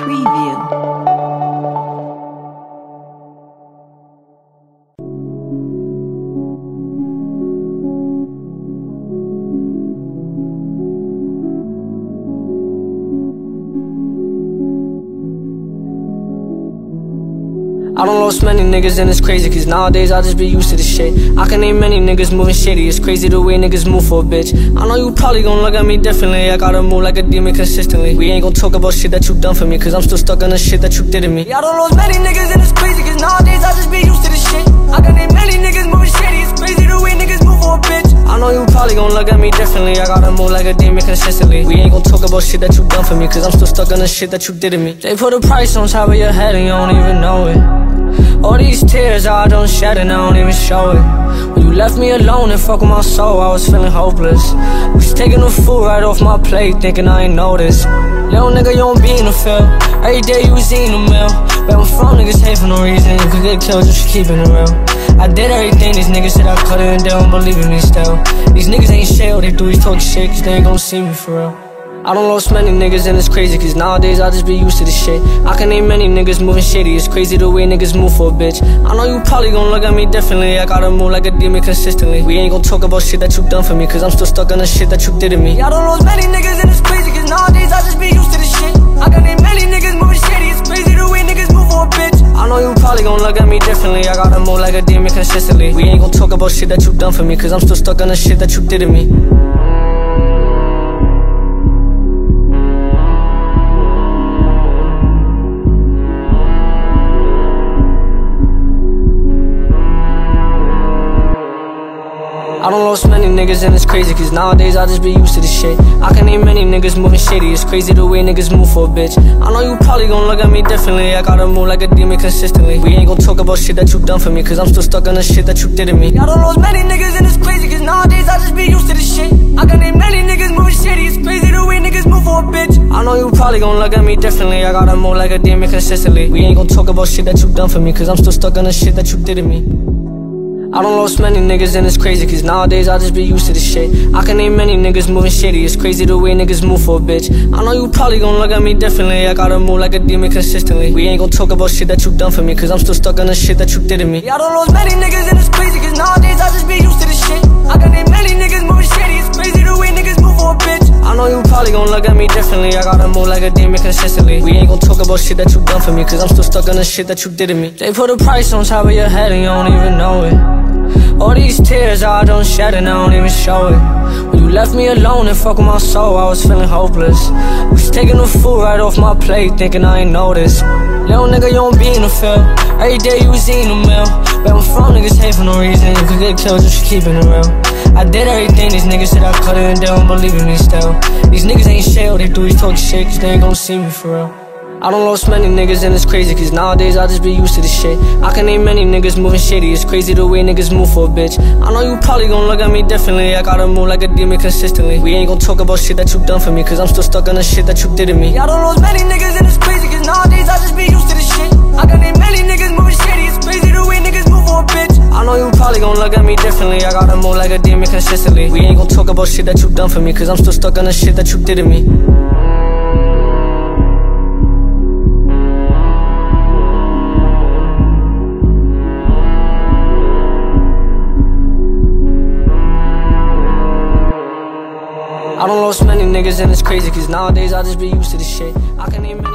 Preview. I don't lost many niggas and it's crazy, cause nowadays I just be used to this shit. I can name many niggas moving shitty, it's crazy the way niggas move for a bitch. I know you probably gon' look at me differently, I gotta move like a demon consistently. We ain't gon' talk about shit that you done for me, cause I'm still stuck on the shit that you did to me. Yeah, I don't lost many niggas and it's crazy, cause nowadays I just be used to this shit. I can name many niggas moving shitty, it's crazy the way niggas move for a bitch. I know you probably gon' look at me differently, I gotta move like a demon consistently. We ain't gon' talk about shit that you done for me, cause I'm still stuck on the shit that you did to me. They put a price on top of your head and you don't even know it. All these tears I don't shed and I don't even show it. When you left me alone and fuck with my soul, I was feeling hopeless. Was taking the food right off my plate, thinking I ain't noticed. Little nigga, you don't be in the field. Every day you was eating a meal. Where I'm from, niggas hate for no reason. You could get killed just for keeping it real. I did everything these niggas said I couldn't, and they don't believe in me still. These niggas ain't shit, all they do is talk shit, cause they ain't gon' see me for real. I don't lost many niggas and it's crazy, cause nowadays I just be used to this shit. I can name many niggas moving shitty, it's crazy the way niggas move for a bitch. I know you probably gon' look at me differently, I gotta move like a demon consistently. We ain't gon' talk about shit that you done for me, cause I'm still stuck on the shit that you did to me. Yeah, I don't lost many niggas and it's crazy, cause nowadays I just be used to this shit. I can name many niggas moving shitty, it's crazy the way niggas move for a bitch. I know you probably gon' look at me differently, I gotta move like a demon consistently. We ain't gon' talk about shit that you done for me, cause I'm still stuck on the shit that you did to me. I don't lost many niggas and it's crazy, cause nowadays I just be used to this shit. I can name many niggas moving shitty, it's crazy the way niggas move for a bitch. I know you probably gon' look at me differently, I gotta move like a demon consistently. We ain't gon' talk about shit that you done for me, cause I'm still stuck on the shit that you did to me. I don't lost many niggas and it's crazy, cause nowadays I just be used to this shit. I can name many niggas moving shitty, it's crazy the way niggas move for a bitch. I know you probably gon' look at me differently, I gotta move like a demon consistently. We ain't gon' talk about shit that you done for me, cause I'm still stuck on the shit that you did to me. I don't lost many niggas and it's crazy, cause nowadays I just be used to this shit. I can name many niggas moving shitty, it's crazy the way niggas move for a bitch. I know you probably gon' look at me differently, I gotta move like a demon consistently. We ain't gon' talk about shit that you done for me, cause I'm still stuck on the shit that you did to me. Yeah, I don't lost many niggas and it's crazy, cause nowadays I just be used to this shit. I can name many niggas moving shitty, it's crazy the way niggas move for a bitch. I know you probably gon' look at me differently, I gotta move like a demon consistently. We ain't gon' talk about shit that you done for me, cause I'm still stuck on the shit that you did to me. They put a price on top of your head and you don't even know it. All these tears I don't shed and I don't even show it. When you left me alone and fuck with my soul, I was feeling hopeless. Was taking the food right off my plate, thinking I ain't noticed. Little nigga, you don't be in the field. Every day you was eating a meal. Where I'm from, niggas hate for no reason. You could get killed just for keeping it real. I did everything these niggas said I couldn't, and they don't believe in me still. These niggas ain't shit, all they do is talk shit, cause they ain't gon' see me for real. I don't lost many niggas and it's crazy, cause nowadays I just be used to this shit. I can name many niggas moving shitty, it's crazy the way niggas move for a bitch. I know you probably gon' look at me differently, I gotta move like a demon consistently. We ain't gon' talk about shit that you done for me, cause I'm still stuck on the shit that you did to me. Yeah, I don't lost many niggas and it's crazy, cause nowadays I just be used to this shit. I can name many niggas moving shitty, it's crazy the way niggas move for a bitch. I know you probably gon' look at me differently, I gotta move like a demon consistently. We ain't gon' talk about shit that you done for me, cause I'm still stuck on the shit that you did to me. I don't lost many niggas and it's crazy, cause nowadays I just be used to this shit. I can name